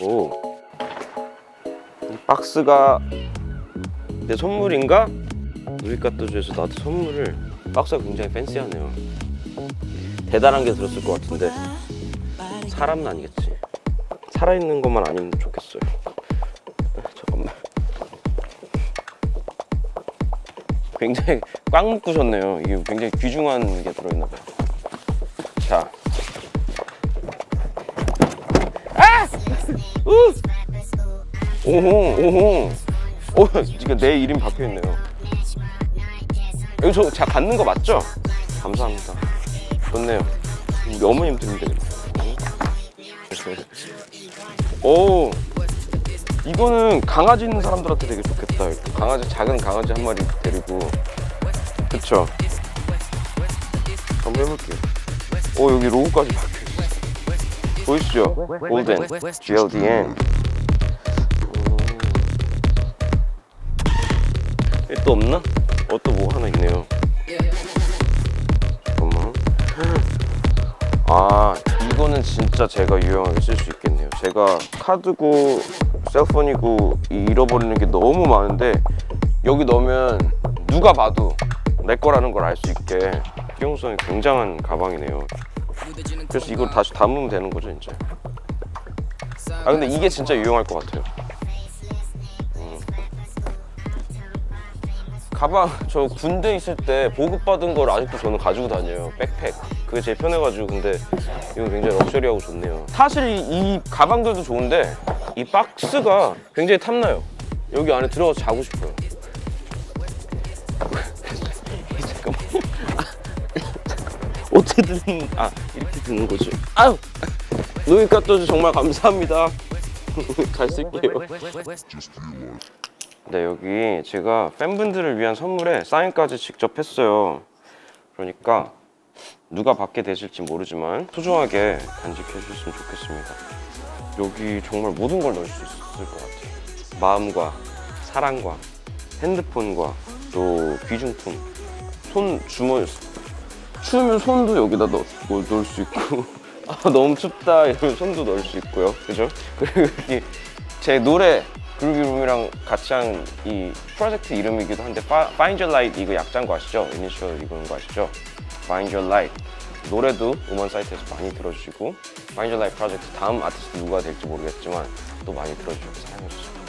오, 이 박스가 내 선물인가? 루이카토주에서 나한테 선물을, 박스가 굉장히 팬시하네요. 대단한 게 들었을 것 같은데 사람은 아니겠지. 살아있는 것만 아니면 좋겠어요. 잠깐만. 굉장히 꽉 묶으셨네요. 이게 굉장히 귀중한 게 들어있나봐요. 자, 아! 오호. 지금 내 이름 박혀있네요. 여기 저 갖는 거 맞죠? 감사합니다. 좋네요. 우리 어머님 드리면 되겠다. 오, 이거는 강아지 있는 사람들한테 되게 좋겠다. 강아지, 작은 강아지 한 마리 데리고. 그쵸? 한번 해볼게요. 오, 여기 로고까지 박혀있어. 보이시죠? 골든, GLDN. 또 없나? 또 뭐 하나 있네요. 잠깐만. 아, 이거는 진짜 제가 유용하게 쓸 수 있겠네요. 제가 카드고 셀폰이고 잃어버리는 게 너무 많은데 여기 넣으면 누가 봐도 내 거라는 걸 알 수 있게 실용성이 굉장한 가방이네요. 그래서 이걸 다시 담으면 되는 거죠, 이제. 아, 근데 이게 진짜 유용할 것 같아요. 가방, 저 군대 있을 때 보급받은 걸 아직도 저는 가지고 다녀요. 백팩. 그게 제일 편해가지고. 근데 이거 굉장히 럭셔리하고 좋네요. 사실 이 가방들도 좋은데 이 박스가 굉장히 탐나요. 여기 안에 들어가서 자고 싶어요. 잠깐만. 어떻게 드는, 이렇게 드는 거지. 아유! 루이카토주 정말 감사합니다. 잘 쓸게요. 네, 여기 제가 팬분들을 위한 선물에 사인까지 직접 했어요. 그러니까 누가 받게 되실지 모르지만 소중하게 간직해 주셨으면 좋겠습니다. 여기 정말 모든 걸 넣을 수 있을 것 같아요. 마음과 사랑과 핸드폰과 또 귀중품, 주머니, 추우면 손도 여기다 넣을 수 있고 너무 춥다 이러면 손도 넣을 수 있고요. 그죠? 그리고 여기 제 노래 그루비룸이랑 같이 한 이 프로젝트 이름이기도 한데 Find Your Light, 이거 약자인 거 아시죠? 이니셜 이거인 거 아시죠? Find Your Light 노래도 음원 사이트에서 많이 들어주시고 Find Your Light 프로젝트 다음 아티스트 누가 될지 모르겠지만 또 많이 들어주셔서 사랑해주세요.